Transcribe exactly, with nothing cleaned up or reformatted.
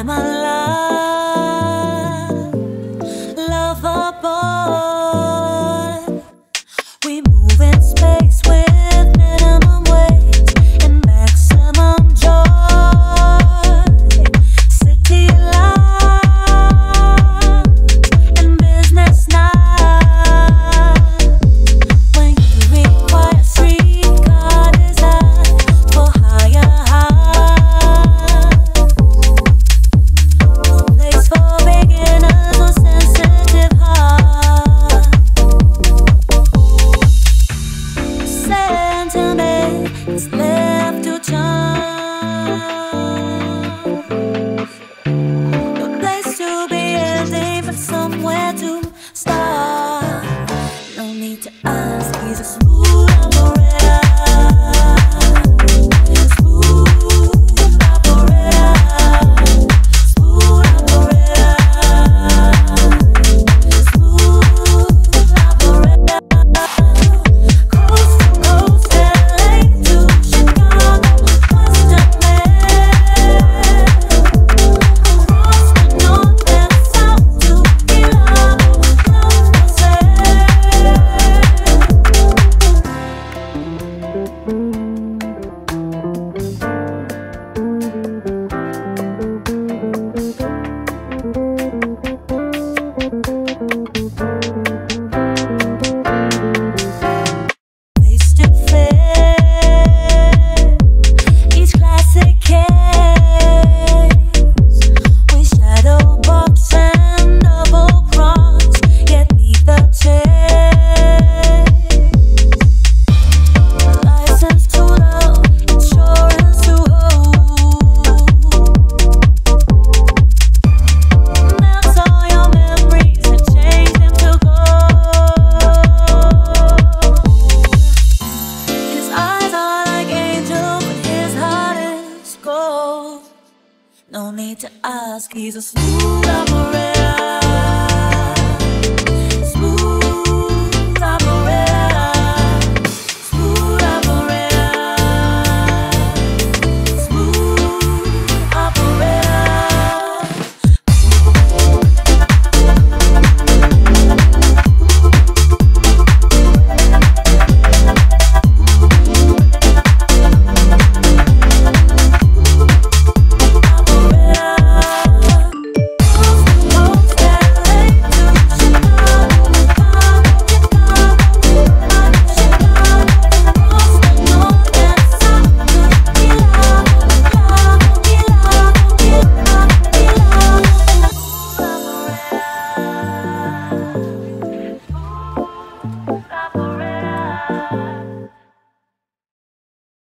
my love, lover boy. We move in space with minimum weight and maximum joy. City life and business night. When you require street car design for higher height. No place for beginners or sensitive heart. Sentiment is left to chance. No place to be ending, but somewhere to start. No need to ask, he's a smooth operator. Smooth operator. Smooth operator. Smooth operator. Coast to coast, L A to Chicago, Western Maine. Across the north and south to Milano, love for sale. Face to face, each classic case. We shadow box and double cross, yet neither chase. License to love, insurance to hold. Melt all your memories and change them to gold. His eyes are like angels, but his heart is gold. No need to ask, he's a smooth operator.